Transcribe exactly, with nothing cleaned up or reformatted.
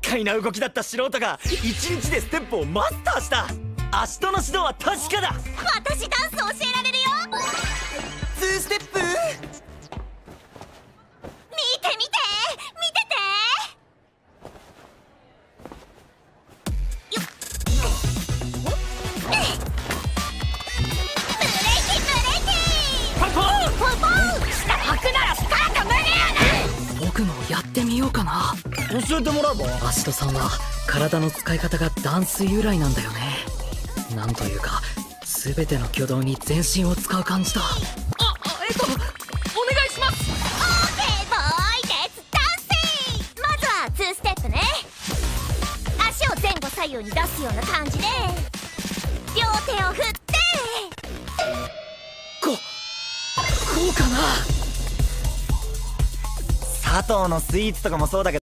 快な動きだった素人がいちにちでステップをマスターした。足との指導は確かだ。 私ダンス教えられるよ。 ツーステップ。 見て見て見てて。よっ。ブレーキブレーキ。ポンポンポンポン。下履くならスカート脱げよな。 僕もやってみようかな。 教えてもらえば。 アシトさんは体の使い方がダンス由来なんだよね。なんというか全ての挙動に全身を使う感じだ。あ、えっとお願いします。 オーケーボーイ、レッツダンシング。まずはツーステップね。足を前後左右に出すような感じで両手を振って。 ここうかな。 佐藤のスイーツとかもそうだけど